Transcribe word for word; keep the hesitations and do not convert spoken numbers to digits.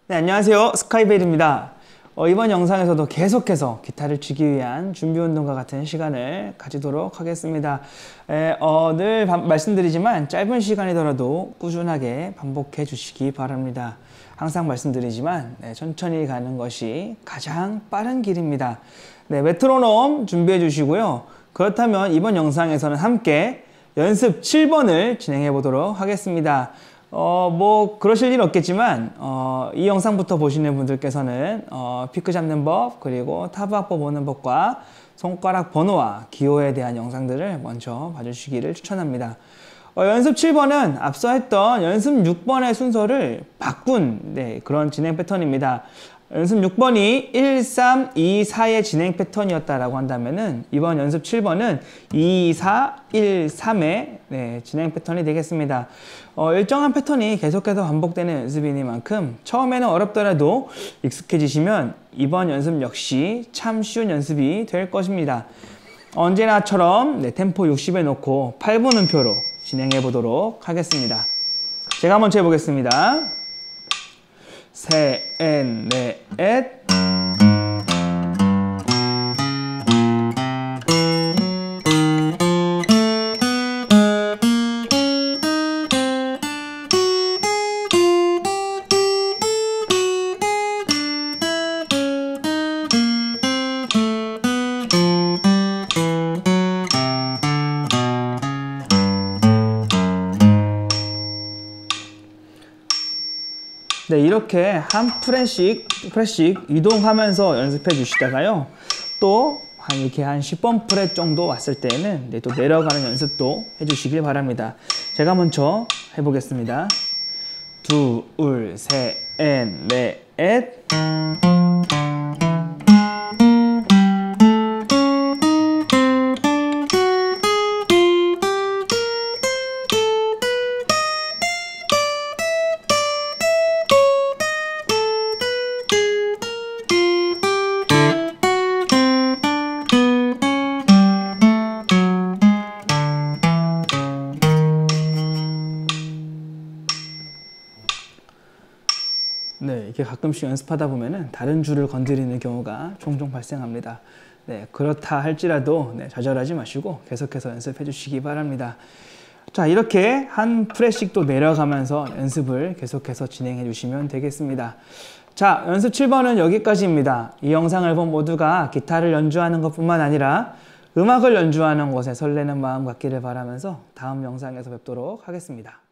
네, 안녕하세요. 스카이벨입니다. 어, 이번 영상에서도 계속해서 기타를 치기 위한 준비 운동과 같은 시간을 가지도록 하겠습니다. 에, 어, 늘 바, 말씀드리지만 짧은 시간이더라도 꾸준하게 반복해 주시기 바랍니다. 항상 말씀드리지만 네, 천천히 가는 것이 가장 빠른 길입니다. 네, 메트로놈 준비해 주시고요. 그렇다면 이번 영상에서는 함께 연습 칠 번을 진행해 보도록 하겠습니다. 어, 뭐, 그러실 일 없겠지만, 어, 이 영상부터 보시는 분들께서는, 어, 피크 잡는 법, 그리고 타브 악보 보는 법과 손가락 번호와 기호에 대한 영상들을 먼저 봐주시기를 추천합니다. 어, 연습 칠 번은 앞서 했던 연습 육 번의 순서를 바꾼, 네, 그런 진행 패턴입니다. 연습 육 번이 일, 삼, 이, 사의 진행 패턴이었다라고 한다면은 이번 연습 칠 번은 이, 사, 일, 삼의 네, 진행 패턴이 되겠습니다. 어, 일정한 패턴이 계속해서 반복되는 연습이니만큼 처음에는 어렵더라도 익숙해지시면 이번 연습 역시 참 쉬운 연습이 될 것입니다. 언제나처럼 네, 템포 육십에 놓고 팔 분 음표로 진행해 보도록 하겠습니다. 제가 먼저 해보겠습니다. 셋, 넷, 넷. 네, 이렇게 한 프렛씩, 프렛씩 이동하면서 연습해 주시다가요. 또, 한 이렇게 한 십 번 프렛 정도 왔을 때는 네, 또 내려가는 연습도 해 주시길 바랍니다. 제가 먼저 해보겠습니다. 둘, 셋, 넷, 넷. 네, 이렇게 가끔씩 연습하다 보면은 다른 줄을 건드리는 경우가 종종 발생합니다. 네, 그렇다 할지라도 네, 좌절하지 마시고 계속해서 연습해 주시기 바랍니다. 자, 이렇게 한 프렛씩 또 내려가면서 연습을 계속해서 진행해 주시면 되겠습니다. 자, 연습 칠 번은 여기까지입니다. 이 영상을 본 모두가 기타를 연주하는 것뿐만 아니라 음악을 연주하는 것에 설레는 마음 갖기를 바라면서 다음 영상에서 뵙도록 하겠습니다.